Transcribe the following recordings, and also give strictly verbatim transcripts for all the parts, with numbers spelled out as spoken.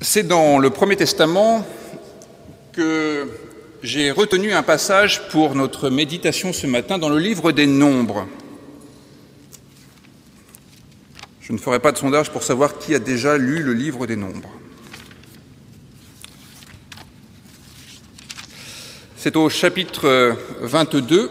C'est dans le Premier Testament que j'ai retenu un passage pour notre méditation ce matin dans le livre des Nombres. Je ne ferai pas de sondage pour savoir qui a déjà lu le livre des Nombres. C'est au chapitre vingt-deux.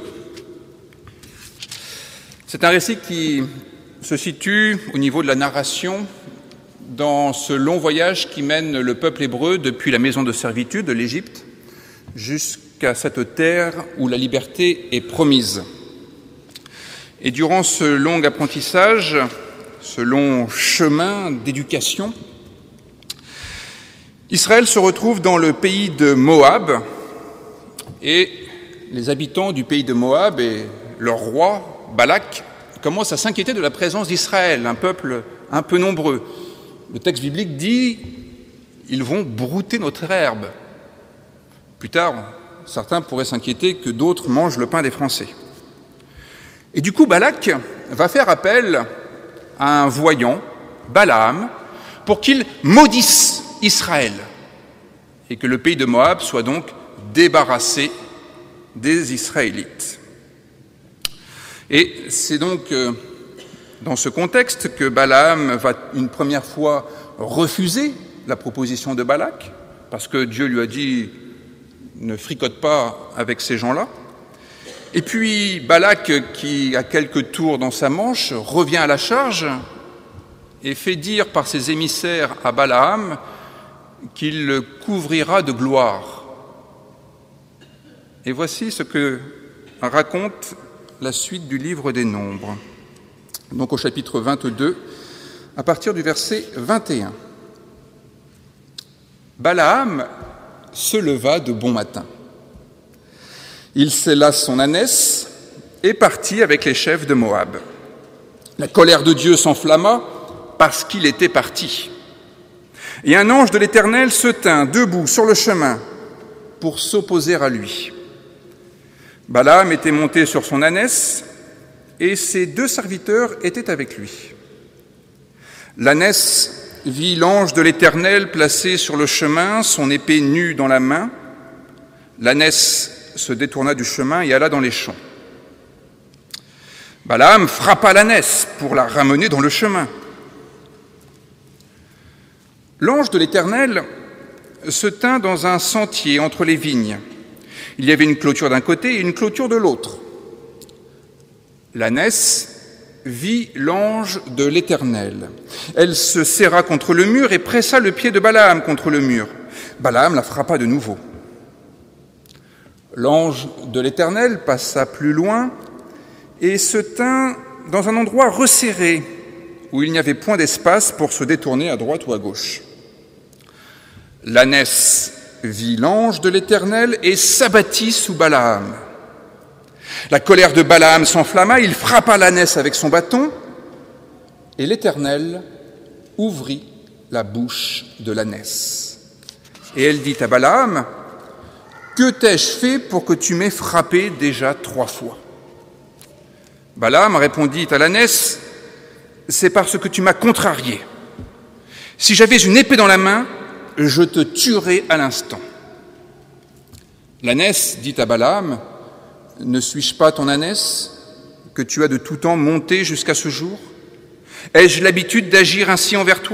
C'est un récit qui se situe au niveau de la narration dans ce long voyage qui mène le peuple hébreu depuis la maison de servitude de l'Égypte jusqu'à cette terre où la liberté est promise. Et durant ce long apprentissage, ce long chemin d'éducation, Israël se retrouve dans le pays de Moab et les habitants du pays de Moab et leur roi, Balak, commencent à s'inquiéter de la présence d'Israël, un peuple un peu nombreux. Le texte biblique dit « ils vont brouter notre herbe ». Plus tard, certains pourraient s'inquiéter que d'autres mangent le pain des Français. Et du coup, Balak va faire appel à un voyant, Balaam, pour qu'il maudisse Israël et que le pays de Moab soit donc débarrassé des Israélites. Et c'est donc euh, dans ce contexte que Balaam va une première fois refuser la proposition de Balak, parce que Dieu lui a dit « ne fricote pas avec ces gens-là ». Et puis Balak, qui a quelques tours dans sa manche, revient à la charge et fait dire par ses émissaires à Balaam qu'il le couvrira de gloire. Et voici ce que raconte la suite du livre des Nombres. Donc au chapitre vingt-deux, à partir du verset vingt et un. Balaam se leva de bon matin. Il sella son ânesse et partit avec les chefs de Moab. La colère de Dieu s'enflamma parce qu'il était parti. Et un ange de l'Éternel se tint debout sur le chemin pour s'opposer à lui. Balaam était monté sur son ânesse et ses deux serviteurs étaient avec lui. L'ânesse vit l'ange de l'Éternel placé sur le chemin, son épée nue dans la main. L'ânesse se détourna du chemin et alla dans les champs. Balaam frappa l'ânesse pour la ramener dans le chemin. L'ange de l'Éternel se tint dans un sentier entre les vignes. Il y avait une clôture d'un côté et une clôture de l'autre. L'ânesse vit l'ange de l'Éternel. Elle se serra contre le mur et pressa le pied de Balaam contre le mur. Balaam la frappa de nouveau. L'ange de l'Éternel passa plus loin et se tint dans un endroit resserré où il n'y avait point d'espace pour se détourner à droite ou à gauche. L'ânesse vit l'ange de l'Éternel et s'abattit sous Balaam. La colère de Balaam s'enflamma, il frappa l'ânesse avec son bâton, et l'Éternel ouvrit la bouche de l'ânesse. Et elle dit à Balaam, « Que t'ai-je fait pour que tu m'aies frappé déjà trois fois ?» Balaam répondit à l'ânesse, « C'est parce que tu m'as contrarié. Si j'avais une épée dans la main, je te tuerais à l'instant. » L'ânesse dit à Balaam, « Ne suis-je pas ton ânesse, que tu as de tout temps monté jusqu'à ce jour? Ai-je l'habitude d'agir ainsi envers toi ?»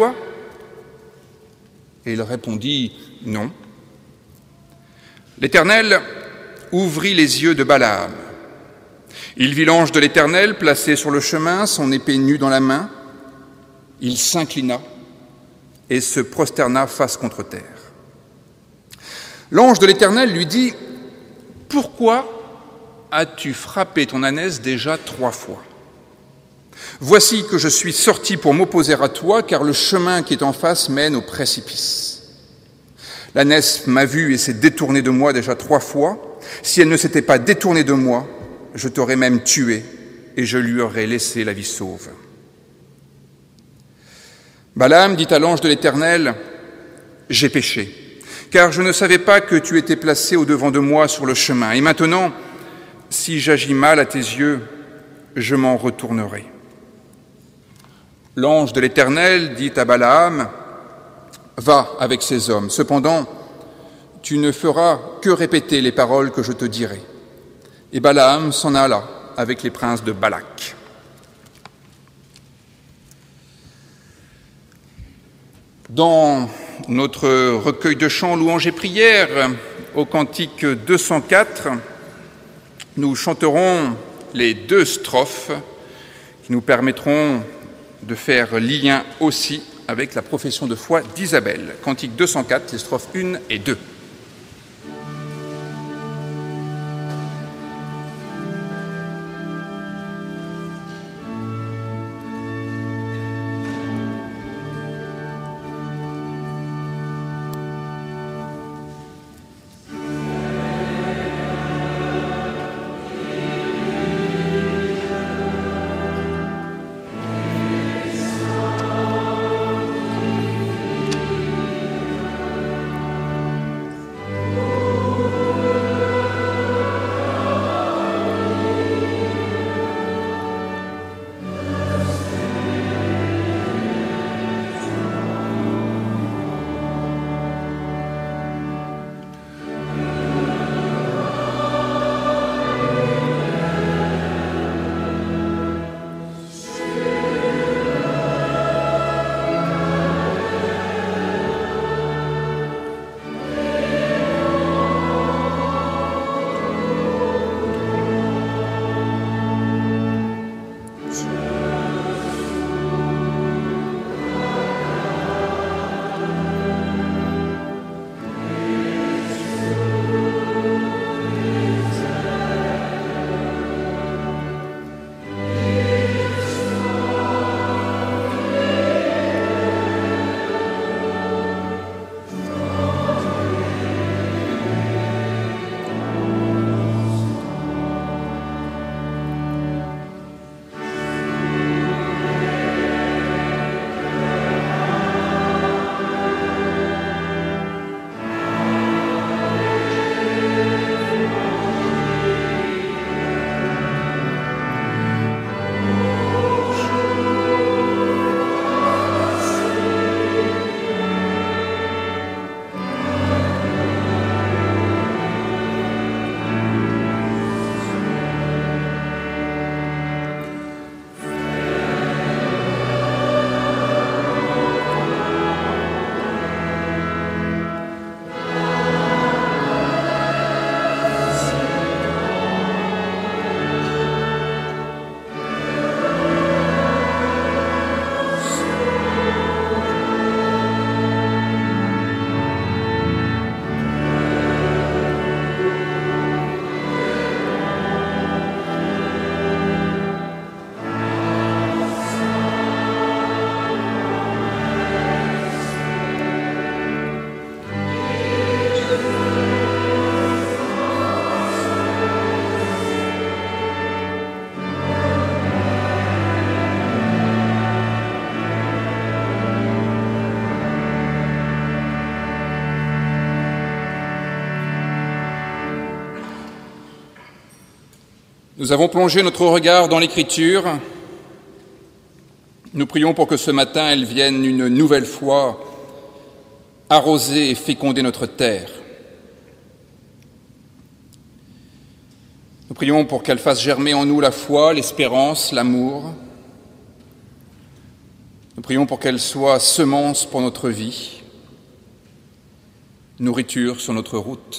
Et il répondit, « Non. » L'Éternel ouvrit les yeux de Balaam. Il vit l'ange de l'Éternel placé sur le chemin, son épée nue dans la main. Il s'inclina et se prosterna face contre terre. L'ange de l'Éternel lui dit, « Pourquoi as-tu frappé ton ânesse déjà trois fois? Voici que je suis sorti pour m'opposer à toi, car le chemin qui est en face mène au précipice. L'ânesse m'a vu et s'est détournée de moi déjà trois fois. Si elle ne s'était pas détournée de moi, je t'aurais même tué et je lui aurais laissé la vie sauve. » Balaam dit à l'ange de l'Éternel, « J'ai péché, car je ne savais pas que tu étais placé au-devant de moi sur le chemin. Et maintenant, si j'agis mal à tes yeux, je m'en retournerai. » L'ange de l'Éternel dit à Balaam, « va avec ces hommes. Cependant, tu ne feras que répéter les paroles que je te dirai. » Et Balaam s'en alla avec les princes de Balak. Dans notre recueil de chants, louanges et prières, au cantique deux cent quatre, nous chanterons les deux strophes qui nous permettront de faire lien aussi avec la profession de foi d'Isabelle. Cantique deux cent quatre, les strophes un et deux. Nous avons plongé notre regard dans l'Écriture. Nous prions pour que ce matin, elle vienne une nouvelle fois arroser et féconder notre terre. Nous prions pour qu'elle fasse germer en nous la foi, l'espérance, l'amour. Nous prions pour qu'elle soit semence pour notre vie, nourriture sur notre route.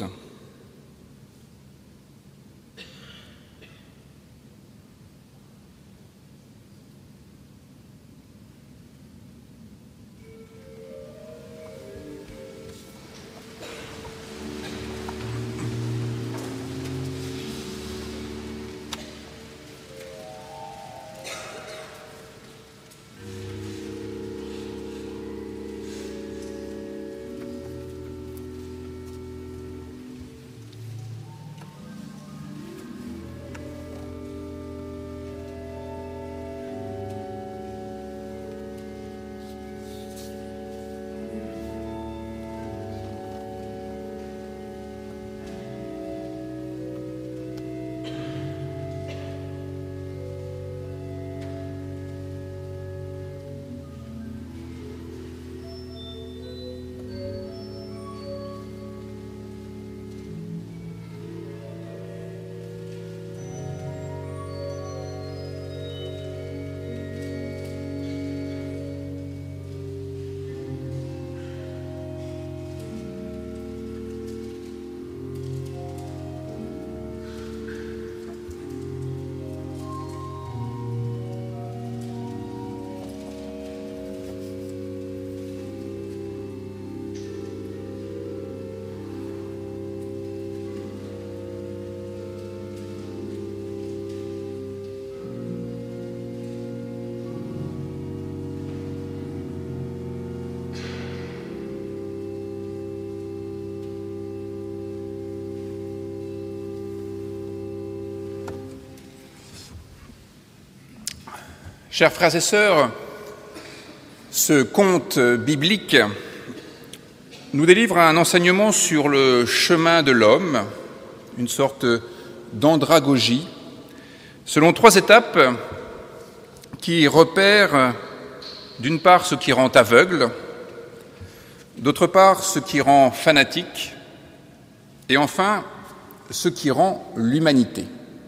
Chers frères et sœurs, ce conte biblique nous délivre un enseignement sur le chemin de l'homme, une sorte d'andragogie, selon trois étapes qui repèrent d'une part ce qui rend aveugle, d'autre part ce qui rend fanatique, et enfin ce qui rend l'humanité.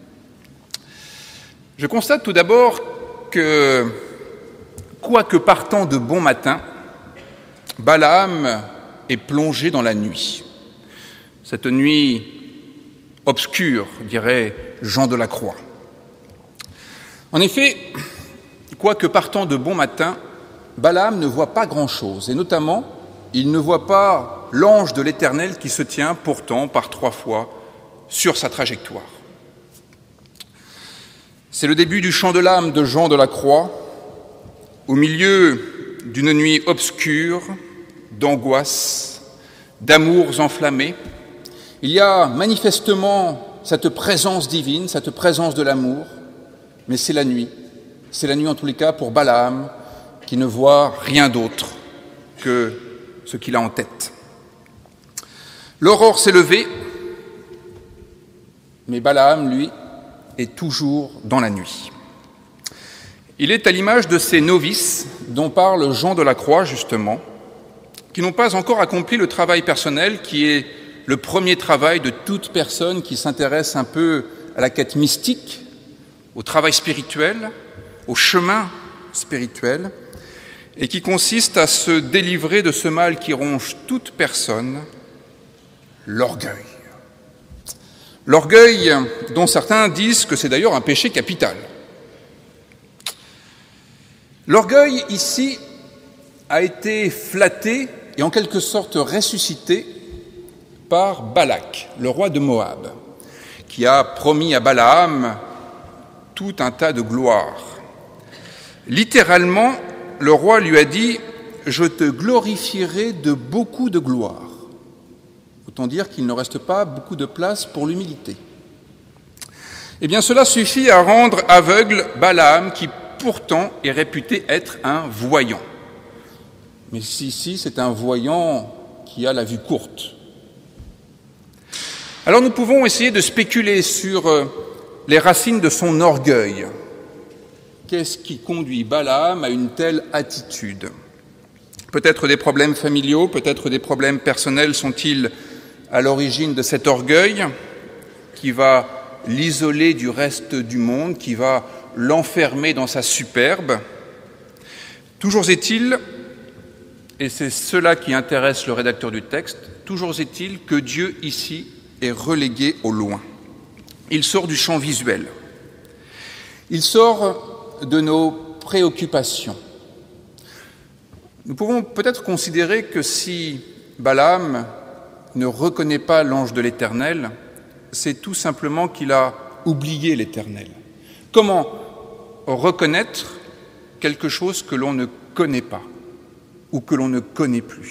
Je constate tout d'abord que, quoique partant de bon matin, Balaam est plongé dans la nuit. Cette nuit obscure, dirait Jean de la Croix. En effet, quoique partant de bon matin, Balaam ne voit pas grand-chose, et notamment, il ne voit pas l'ange de l'Éternel qui se tient pourtant par trois fois sur sa trajectoire. C'est le début du chant de l'âme de Jean de la Croix, au milieu d'une nuit obscure, d'angoisse, d'amours enflammés. Il y a manifestement cette présence divine, cette présence de l'amour, mais c'est la nuit. C'est la nuit en tous les cas pour Balaam, qui ne voit rien d'autre que ce qu'il a en tête. L'aurore s'est levée, mais Balaam, lui, est toujours dans la nuit. Il est à l'image de ces novices dont parle Jean de la Croix, justement, qui n'ont pas encore accompli le travail personnel qui est le premier travail de toute personne qui s'intéresse un peu à la quête mystique, au travail spirituel, au chemin spirituel, et qui consiste à se délivrer de ce mal qui ronge toute personne, l'orgueil. L'orgueil dont certains disent que c'est d'ailleurs un péché capital. L'orgueil, ici, a été flatté et en quelque sorte ressuscité par Balak, le roi de Moab, qui a promis à Balaam tout un tas de gloire. Littéralement, le roi lui a dit « Je te glorifierai de beaucoup de gloire ». Autant dire qu'il ne reste pas beaucoup de place pour l'humilité. Eh bien, cela suffit à rendre aveugle Balaam, qui pourtant est réputé être un voyant. Mais ici, c'est un voyant qui a la vue courte. Alors nous pouvons essayer de spéculer sur les racines de son orgueil. Qu'est-ce qui conduit Balaam à une telle attitude ? Peut-être des problèmes familiaux, peut-être des problèmes personnels sont-ils à l'origine de cet orgueil qui va l'isoler du reste du monde, qui va l'enfermer dans sa superbe. Toujours est-il, et c'est cela qui intéresse le rédacteur du texte, toujours est-il que Dieu ici est relégué au loin. Il sort du champ visuel. Il sort de nos préoccupations. Nous pouvons peut-être considérer que si Balaam ne reconnaît pas l'ange de l'Éternel, c'est tout simplement qu'il a oublié l'Éternel. Comment reconnaître quelque chose que l'on ne connaît pas ou que l'on ne connaît plus ?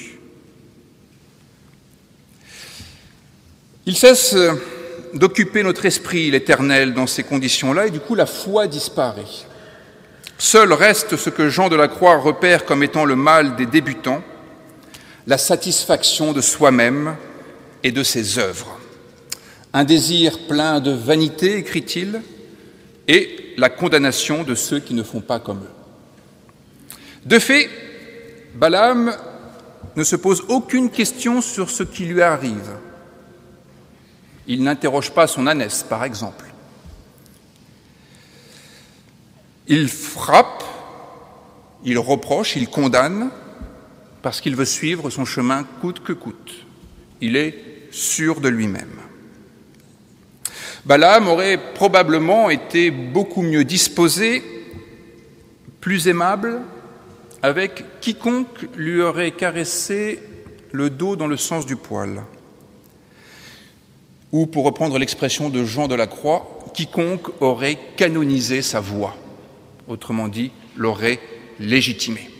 Il cesse d'occuper notre esprit, l'Éternel, dans ces conditions-là, et du coup la foi disparaît. Seul reste ce que Jean de la Croix repère comme étant le mal des débutants, la satisfaction de soi-même et de ses œuvres. Un désir plein de vanité, écrit-il, et la condamnation de ceux qui ne font pas comme eux. De fait, Balaam ne se pose aucune question sur ce qui lui arrive. Il n'interroge pas son ânesse, par exemple. Il frappe, il reproche, il condamne, parce qu'il veut suivre son chemin coûte que coûte. Il est sûr de lui-même. Balaam aurait probablement été beaucoup mieux disposé, plus aimable, avec quiconque lui aurait caressé le dos dans le sens du poil. Ou, pour reprendre l'expression de Jean de la Croix, quiconque aurait canonisé sa voix, autrement dit, l'aurait légitimé.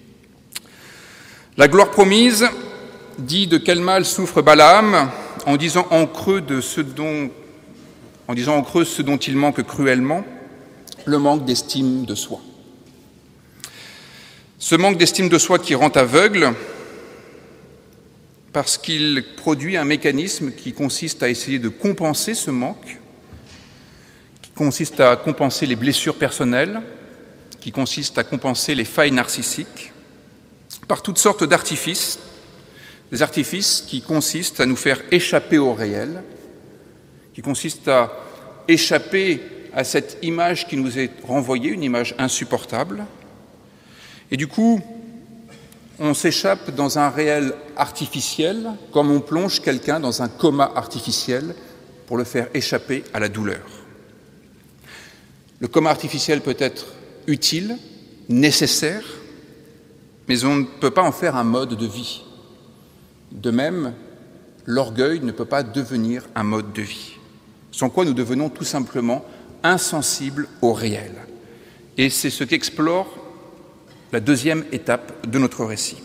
La gloire promise dit de quel mal souffre Balaam en disant en creux, de ce dont, en disant en creux ce dont il manque cruellement, le manque d'estime de soi. Ce manque d'estime de soi qui rend aveugle, parce qu'il produit un mécanisme qui consiste à essayer de compenser ce manque, qui consiste à compenser les blessures personnelles, qui consiste à compenser les failles narcissiques, par toutes sortes d'artifices, des artifices qui consistent à nous faire échapper au réel, qui consistent à échapper à cette image qui nous est renvoyée, une image insupportable. Et du coup, on s'échappe dans un réel artificiel, comme on plonge quelqu'un dans un coma artificiel pour le faire échapper à la douleur. Le coma artificiel peut être utile, nécessaire, mais on ne peut pas en faire un mode de vie. De même, l'orgueil ne peut pas devenir un mode de vie, sans quoi nous devenons tout simplement insensibles au réel. Et c'est ce qu'explore la deuxième étape de notre récit.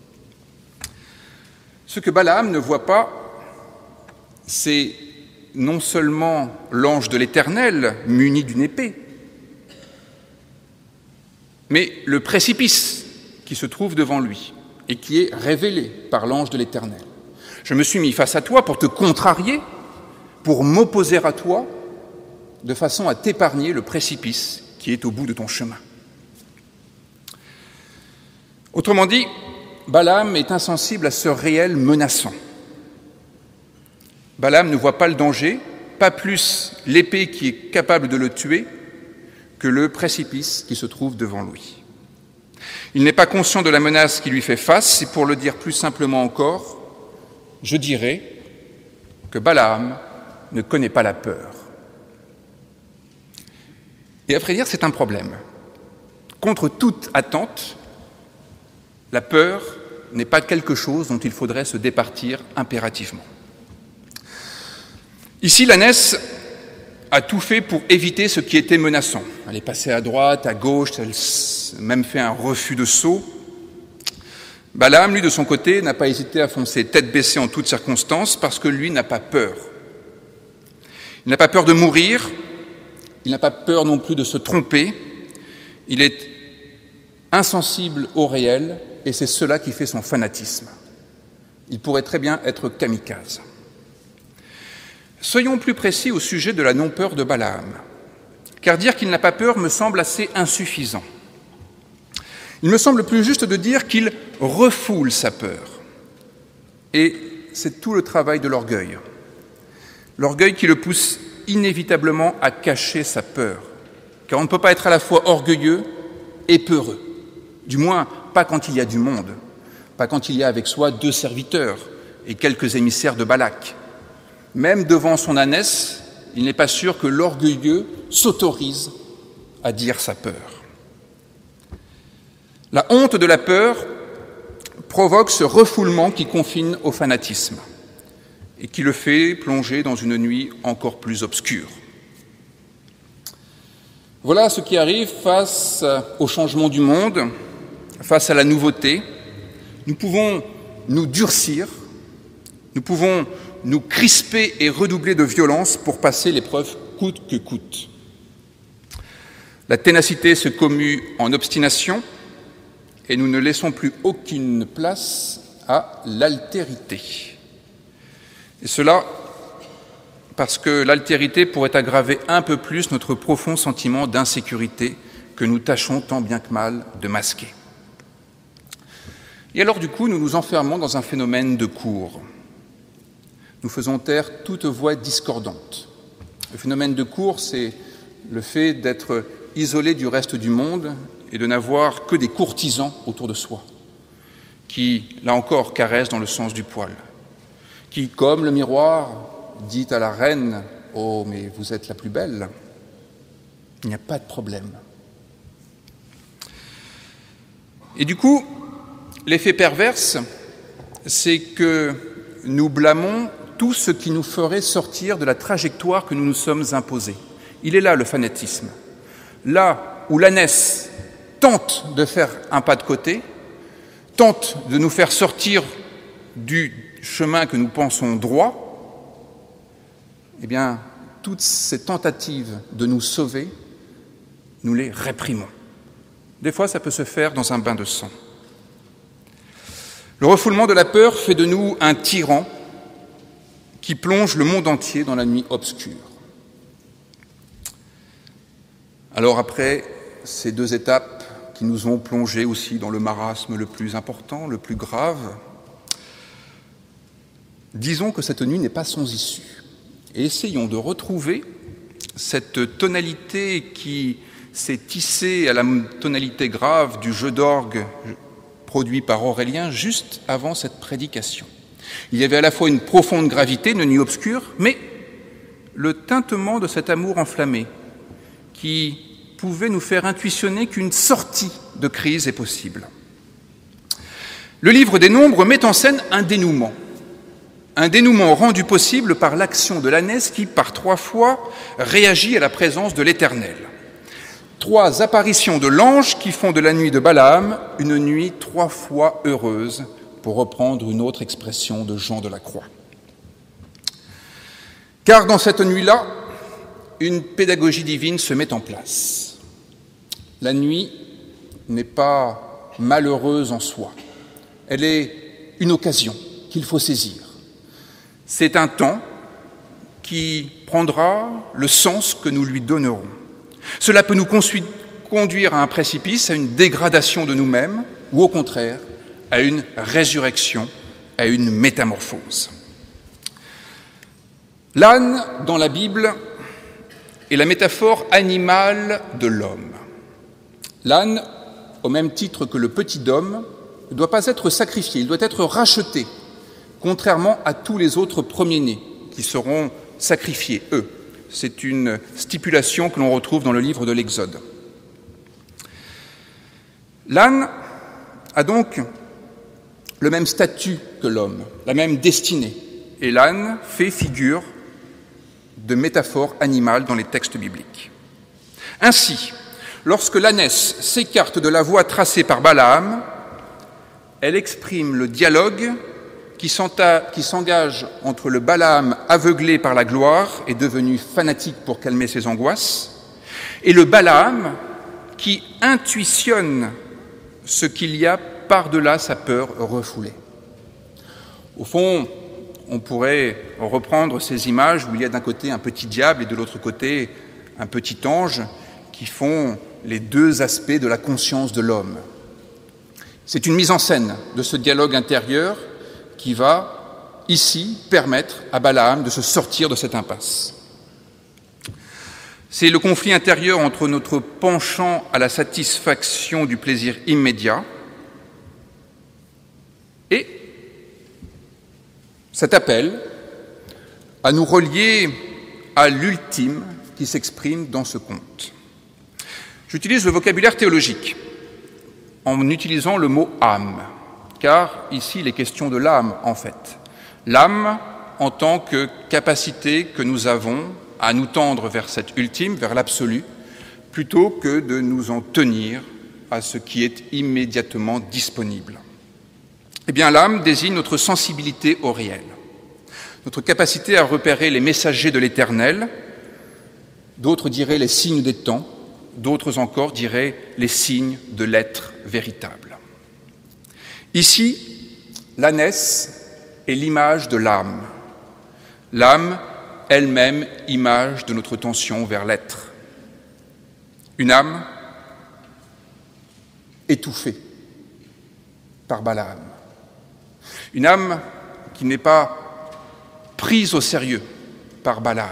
Ce que Balaam ne voit pas, c'est non seulement l'ange de l'Éternel muni d'une épée, mais le précipice qui se trouve devant lui et qui est révélé par l'ange de l'Éternel. Je me suis mis face à toi pour te contrarier, pour m'opposer à toi, de façon à t'épargner le précipice qui est au bout de ton chemin. Autrement dit, Balaam est insensible à ce réel menaçant. Balaam ne voit pas le danger, pas plus l'épée qui est capable de le tuer que le précipice qui se trouve devant lui. Il n'est pas conscient de la menace qui lui fait face, et pour le dire plus simplement encore, je dirais que Balaam ne connaît pas la peur. Et à vrai dire, c'est un problème. Contre toute attente, la peur n'est pas quelque chose dont il faudrait se départir impérativement. Ici, l'ânesse a tout fait pour éviter ce qui était menaçant. Elle est passée à droite, à gauche, elle a même fait un refus de saut. Balaam, lui, de son côté, n'a pas hésité à foncer tête baissée en toutes circonstances parce que lui n'a pas peur. Il n'a pas peur de mourir, il n'a pas peur non plus de se tromper, il est insensible au réel et c'est cela qui fait son fanatisme. Il pourrait très bien être kamikaze. Soyons plus précis au sujet de la non-peur de Balaam, car dire qu'il n'a pas peur me semble assez insuffisant. Il me semble plus juste de dire qu'il refoule sa peur. Et c'est tout le travail de l'orgueil. L'orgueil qui le pousse inévitablement à cacher sa peur, car on ne peut pas être à la fois orgueilleux et peureux. Du moins, pas quand il y a du monde, pas quand il y a avec soi deux serviteurs et quelques émissaires de Balak. Même devant son ânesse, il n'est pas sûr que l'orgueilleux s'autorise à dire sa peur. La honte de la peur provoque ce refoulement qui confine au fanatisme et qui le fait plonger dans une nuit encore plus obscure. Voilà ce qui arrive face au changement du monde, face à la nouveauté. Nous pouvons nous durcir, nous pouvons nous crisper et redoubler de violence pour passer l'épreuve coûte que coûte. La ténacité se commue en obstination et nous ne laissons plus aucune place à l'altérité. Et cela parce que l'altérité pourrait aggraver un peu plus notre profond sentiment d'insécurité que nous tâchons tant bien que mal de masquer. Et alors du coup, nous nous enfermons dans un phénomène de cour. Nous faisons taire toute voix discordante. Le phénomène de cour, c'est le fait d'être isolé du reste du monde et de n'avoir que des courtisans autour de soi, qui, là encore, caressent dans le sens du poil, qui, comme le miroir, dit à la reine « Oh, mais vous êtes la plus belle », il n'y a pas de problème. Et du coup, l'effet perverse, c'est que nous blâmons tout ce qui nous ferait sortir de la trajectoire que nous nous sommes imposée. Il est là le fanatisme. Là où l'ânesse tente de faire un pas de côté, tente de nous faire sortir du chemin que nous pensons droit, eh bien, toutes ces tentatives de nous sauver, nous les réprimons. Des fois, ça peut se faire dans un bain de sang. Le refoulement de la peur fait de nous un tyran qui plonge le monde entier dans la nuit obscure. Alors après ces deux étapes qui nous ont plongés aussi dans le marasme le plus important, le plus grave, disons que cette nuit n'est pas sans issue. Et essayons de retrouver cette tonalité qui s'est tissée à la tonalité grave du jeu d'orgue produit par Aurélien juste avant cette prédication. Il y avait à la fois une profonde gravité, une nuit obscure, mais le tintement de cet amour enflammé qui pouvait nous faire intuitionner qu'une sortie de crise est possible. Le livre des Nombres met en scène un dénouement, un dénouement rendu possible par l'action de l'ânesse qui, par trois fois, réagit à la présence de l'Éternel. Trois apparitions de l'ange qui font de la nuit de Balaam une nuit trois fois heureuse, pour reprendre une autre expression de Jean de la Croix. Car dans cette nuit-là, une pédagogie divine se met en place. La nuit n'est pas malheureuse en soi. Elle est une occasion qu'il faut saisir. C'est un temps qui prendra le sens que nous lui donnerons. Cela peut nous conduire à un précipice, à une dégradation de nous-mêmes, ou au contraire, à une résurrection, à une métamorphose. L'âne, dans la Bible, est la métaphore animale de l'homme. L'âne, au même titre que le petit homme, ne doit pas être sacrifié, il doit être racheté, contrairement à tous les autres premiers-nés qui seront sacrifiés, eux. C'est une stipulation que l'on retrouve dans le livre de l'Exode. L'âne a donc le même statut que l'homme, la même destinée, et l'âne fait figure de métaphore animale dans les textes bibliques. Ainsi, lorsque l'ânesse s'écarte de la voie tracée par Balaam, elle exprime le dialogue qui s'engage entre le Balaam aveuglé par la gloire et devenu fanatique pour calmer ses angoisses, et le Balaam qui intuitionne ce qu'il y a par-delà sa peur refoulée. Au fond, on pourrait reprendre ces images où il y a d'un côté un petit diable et de l'autre côté un petit ange qui font les deux aspects de la conscience de l'homme. C'est une mise en scène de ce dialogue intérieur qui va, ici, permettre à Balaam de se sortir de cette impasse. C'est le conflit intérieur entre notre penchant à la satisfaction du plaisir immédiat et cet appel à nous relier à l'ultime qui s'exprime dans ce conte. J'utilise le vocabulaire théologique en utilisant le mot « âme », car ici il est question de l'âme en fait. L'âme en tant que capacité que nous avons à nous tendre vers cet ultime, vers l'absolu, plutôt que de nous en tenir à ce qui est immédiatement disponible. Eh bien, l'âme désigne notre sensibilité au réel, notre capacité à repérer les messagers de l'Éternel, d'autres diraient les signes des temps, d'autres encore diraient les signes de l'être véritable. Ici, l'ânesse est l'image de l'âme, l'âme elle-même image de notre tension vers l'être. Une âme étouffée par Balaam. Une âme qui n'est pas prise au sérieux par Balaam.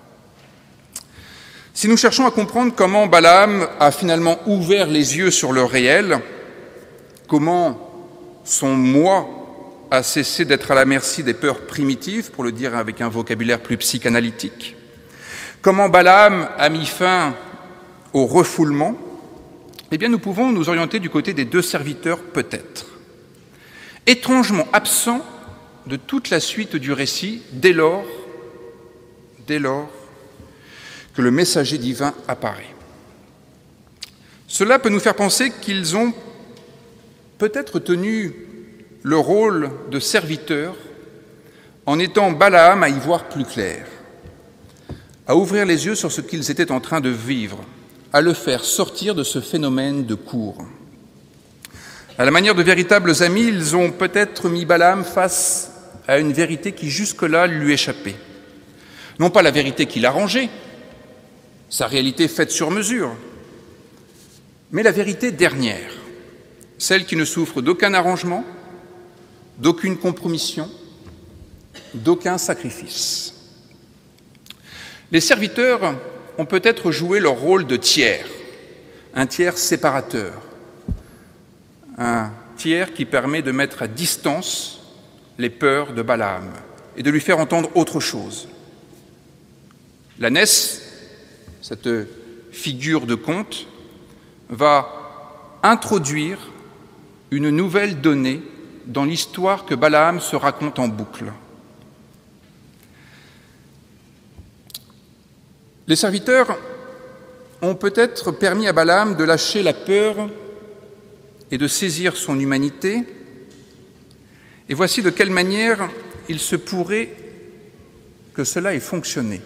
Si nous cherchons à comprendre comment Balaam a finalement ouvert les yeux sur le réel, comment son moi a cessé d'être à la merci des peurs primitives, pour le dire avec un vocabulaire plus psychanalytique, comment Balaam a mis fin au refoulement, eh bien nous pouvons nous orienter du côté des deux serviteurs peut-être, étrangement absents de toute la suite du récit dès lors, dès lors que le messager divin apparaît. Cela peut nous faire penser qu'ils ont peut-être tenu le rôle de serviteur en étant Balaam à y voir plus clair, à ouvrir les yeux sur ce qu'ils étaient en train de vivre, à le faire sortir de ce phénomène de cour. À la manière de véritables amis, ils ont peut-être mis Balaam face à une vérité qui jusque-là lui échappait. Non pas la vérité qu'il arrangeait, sa réalité faite sur mesure, mais la vérité dernière, celle qui ne souffre d'aucun arrangement, d'aucune compromission, d'aucun sacrifice. Les serviteurs ont peut-être joué leur rôle de tiers, un tiers séparateur, un tiers qui permet de mettre à distance les peurs de Balaam et de lui faire entendre autre chose. L'ânesse, cette figure de conte, va introduire une nouvelle donnée dans l'histoire que Balaam se raconte en boucle. Les serviteurs ont peut-être permis à Balaam de lâcher la peur et de saisir son humanité. Et voici de quelle manière il se pourrait que cela ait fonctionné.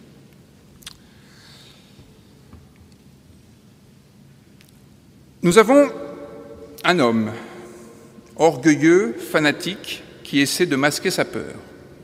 Nous avons un homme orgueilleux, fanatique, qui essaie de masquer sa peur.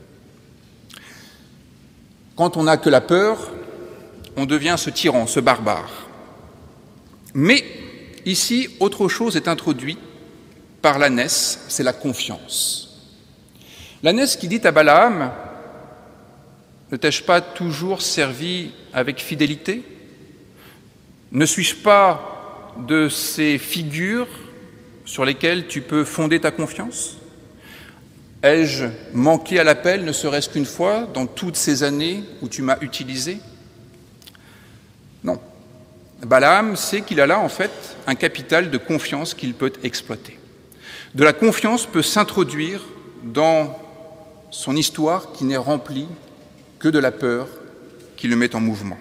Quand on n'a que la peur, on devient ce tyran, ce barbare. Mais ici, autre chose est introduite par l'ânesse, c'est la confiance. L'ânesse qui dit à Balaam, « Ne t'ai-je pas toujours servi avec fidélité? Ne suis-je pas de ces figures sur lesquelles tu peux fonder ta confiance? Ai-je manqué à l'appel ne serait-ce qu'une fois dans toutes ces années où tu m'as utilisé ?» Non. Balaam sait qu'il a là, en fait, un capital de confiance qu'il peut exploiter. De la confiance peut s'introduire dans son histoire qui n'est remplie que de la peur qui le met en mouvement.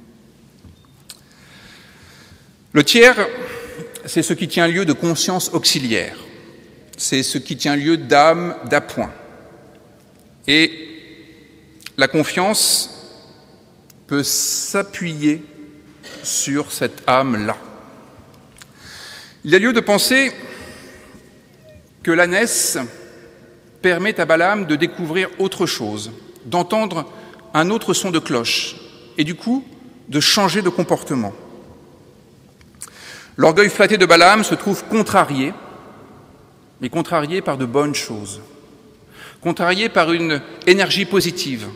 Le tiers, c'est ce qui tient lieu de conscience auxiliaire. C'est ce qui tient lieu d'âme, d'appoint. Et la confiance peut s'appuyer sur cette âme-là. Il y a lieu de penser que l'ânesse permet à Balaam de découvrir autre chose, d'entendre un autre son de cloche, et du coup, de changer de comportement. L'orgueil flatté de Balaam se trouve contrarié, mais contrarié par de bonnes choses, contrarié par une énergie positive.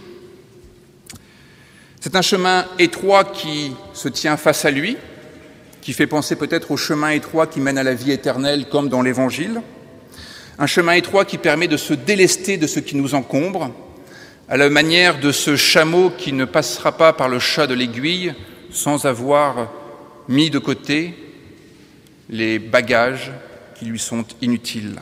C'est un chemin étroit qui se tient face à lui, qui fait penser peut-être au chemin étroit qui mène à la vie éternelle comme dans l'Évangile, un chemin étroit qui permet de se délester de ce qui nous encombre, à la manière de ce chameau qui ne passera pas par le chat de l'aiguille sans avoir mis de côté les bagages qui lui sont inutiles.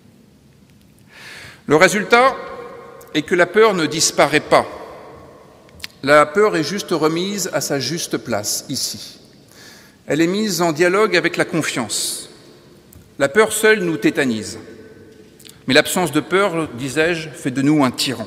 Le résultat est que la peur ne disparaît pas. La peur est juste remise à sa juste place, ici. Elle est mise en dialogue avec la confiance. La peur seule nous tétanise. Mais l'absence de peur, disais-je, fait de nous un tyran.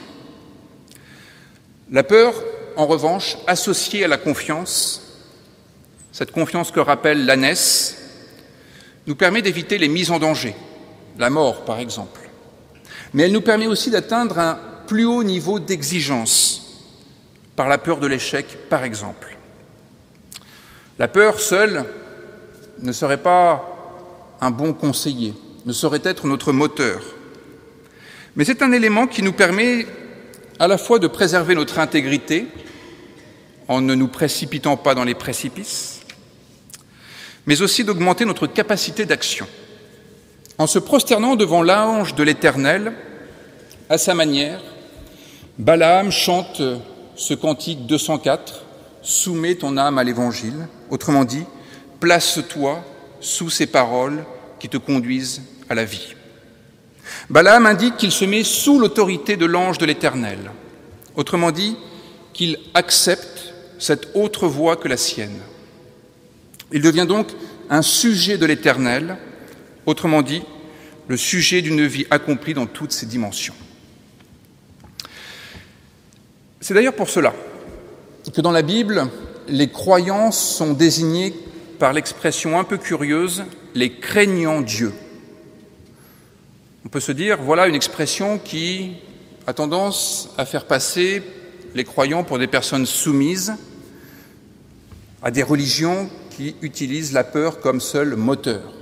La peur, en revanche, associée à la confiance, cette confiance que rappelle l'ânesse, nous permet d'éviter les mises en danger, la mort par exemple. Mais elle nous permet aussi d'atteindre un plus haut niveau d'exigence, par la peur de l'échec par exemple. La peur seule ne serait pas un bon conseiller, ne saurait être notre moteur. Mais c'est un élément qui nous permet à la fois de préserver notre intégrité en ne nous précipitant pas dans les précipices, mais aussi d'augmenter notre capacité d'action. En se prosternant devant l'ange de l'Éternel, à sa manière, Balaam chante ce cantique deux cent quatre, « Soumets ton âme à l'Évangile », autrement dit, « Place-toi sous ces paroles qui te conduisent à la vie ». Balaam indique qu'il se met sous l'autorité de l'ange de l'Éternel, autrement dit, qu'il accepte cette autre voie que la sienne. Il devient donc un sujet de l'Éternel, autrement dit, le sujet d'une vie accomplie dans toutes ses dimensions. C'est d'ailleurs pour cela que dans la Bible, les croyants sont désignés par l'expression un peu curieuse « les craignant Dieu ». On peut se dire, voilà une expression qui a tendance à faire passer les croyants pour des personnes soumises à des religions qui utilisent la peur comme seul moteur.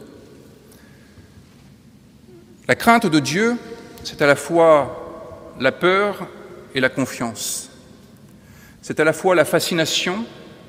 La crainte de Dieu, c'est à la fois la peur et la confiance. C'est à la fois la fascination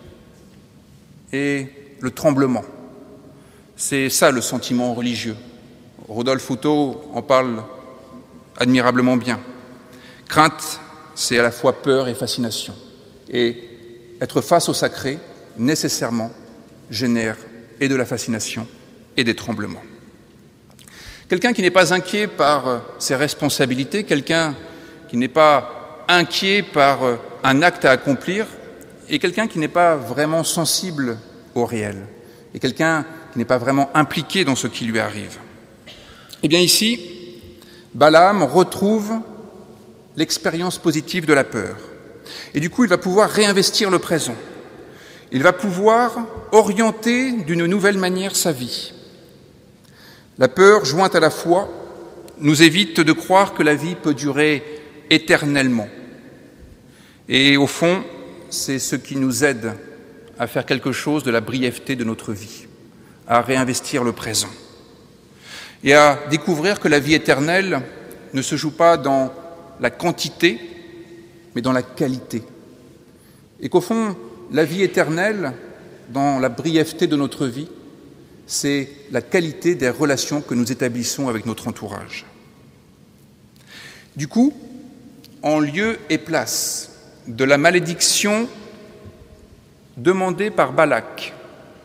et le tremblement. C'est ça le sentiment religieux. Rodolphe Houteau en parle admirablement bien. Crainte, c'est à la fois peur et fascination. Et être face au sacré, nécessairement, génère et de la fascination et des tremblements. Quelqu'un qui n'est pas inquiet par ses responsabilités, quelqu'un qui n'est pas inquiet par un acte à accomplir, et quelqu'un qui n'est pas vraiment sensible au réel, et quelqu'un qui n'est pas vraiment impliqué dans ce qui lui arrive. Eh bien ici, Balaam retrouve l'expérience positive de la peur. Et du coup, il va pouvoir réinvestir le présent. Il va pouvoir orienter d'une nouvelle manière sa vie. La peur, jointe à la foi, nous évite de croire que la vie peut durer éternellement. Et au fond, c'est ce qui nous aide à faire quelque chose de la brièveté de notre vie, à réinvestir le présent et à découvrir que la vie éternelle ne se joue pas dans la quantité, mais dans la qualité. Et qu'au fond, la vie éternelle, dans la brièveté de notre vie, c'est la qualité des relations que nous établissons avec notre entourage. Du coup, en lieu et place de la malédiction demandée par Balak,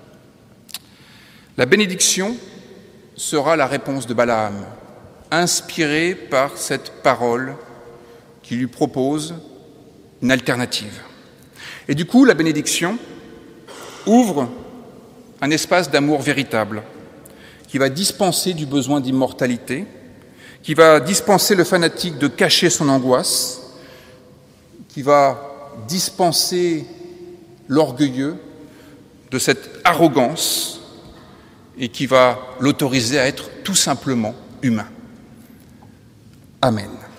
la bénédiction sera la réponse de Balaam, inspirée par cette parole qui lui propose une alternative. Et du coup, la bénédiction ouvre un espace d'amour véritable qui va dispenser du besoin d'immortalité, qui va dispenser le fanatique de cacher son angoisse, qui va dispenser l'orgueilleux de cette arrogance et qui va l'autoriser à être tout simplement humain. Amen.